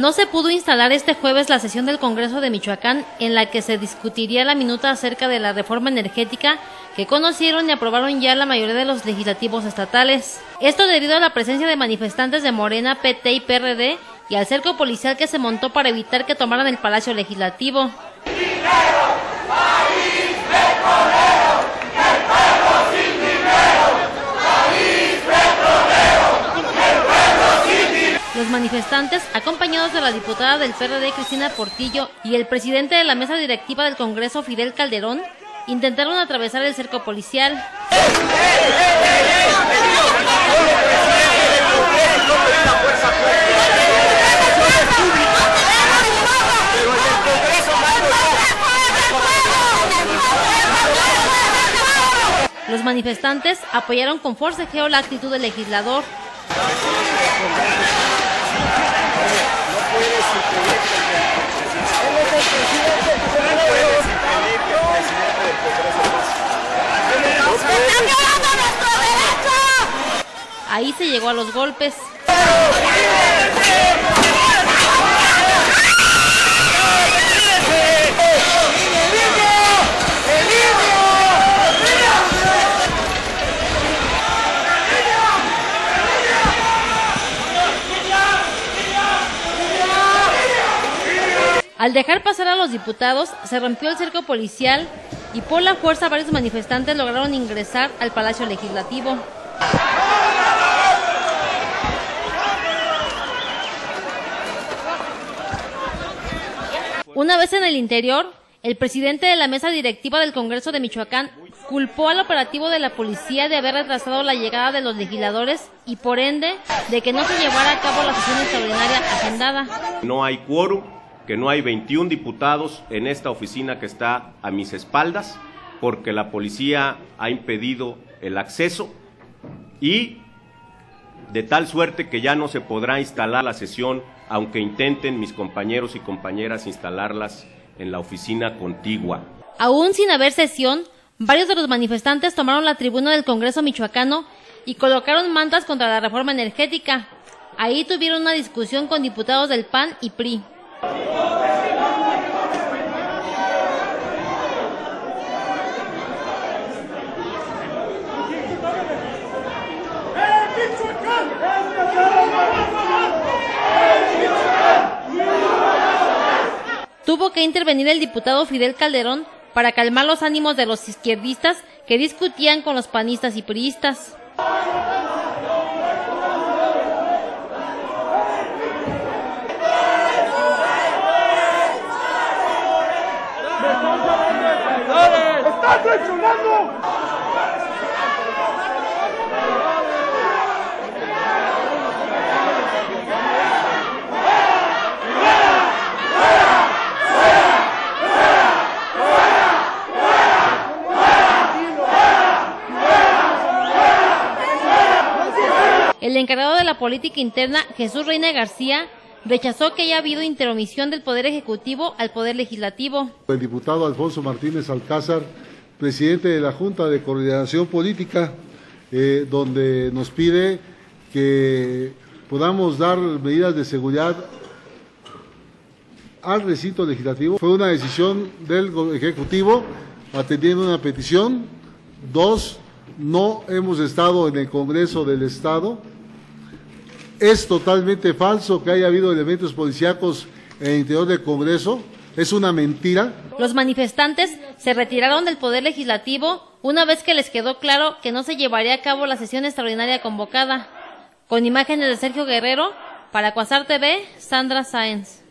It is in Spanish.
No se pudo instalar este jueves la sesión del Congreso de Michoacán en la que se discutiría la minuta acerca de la reforma energética que conocieron y aprobaron ya la mayoría de los legislativos estatales. Esto debido a la presencia de manifestantes de Morena, PT y PRD y al cerco policial que se montó para evitar que tomaran el Palacio Legislativo. Los manifestantes, acompañados de la diputada del PRD Cristina Portillo y el presidente de la mesa directiva del Congreso Fidel Calderón, intentaron atravesar el cerco policial. Los manifestantes apoyaron con forcejeo la actitud del legislador. Ahí se llegó a los golpes. Al dejar pasar a los diputados, se rompió el cerco policial y por la fuerza varios manifestantes lograron ingresar al Palacio Legislativo. Una vez en el interior, el presidente de la mesa directiva del Congreso de Michoacán culpó al operativo de la policía de haber retrasado la llegada de los legisladores y por ende de que no se llevara a cabo la sesión extraordinaria agendada. No hay quórum, que no hay 21 diputados en esta oficina que está a mis espaldas, porque la policía ha impedido el acceso y de tal suerte que ya no se podrá instalar la sesión, aunque intenten mis compañeros y compañeras instalarlas en la oficina contigua. Aún sin haber sesión, varios de los manifestantes tomaron la tribuna del Congreso michoacano y colocaron mantas contra la reforma energética. Ahí tuvieron una discusión con diputados del PAN y PRI. Tuvo que intervenir el diputado Fidel Calderón para calmar los ánimos de los izquierdistas que discutían con los panistas y priistas. ¡Estás traicionando! El encargado de la política interna, Jesús Reina García, rechazó que haya habido intromisión del Poder Ejecutivo al Poder Legislativo. El diputado Alfonso Martínez Alcázar, presidente de la Junta de Coordinación Política, donde nos pide que podamos dar medidas de seguridad al recinto legislativo. Fue una decisión del Ejecutivo atendiendo una petición. 2, no hemos estado en el Congreso del Estado. Es totalmente falso que haya habido elementos policíacos en el interior del Congreso. Es una mentira. Los manifestantes se retiraron del Poder Legislativo una vez que les quedó claro que no se llevaría a cabo la sesión extraordinaria convocada. Con imágenes de Sergio Guerrero, para Cuasar TV, Sandra Sáenz.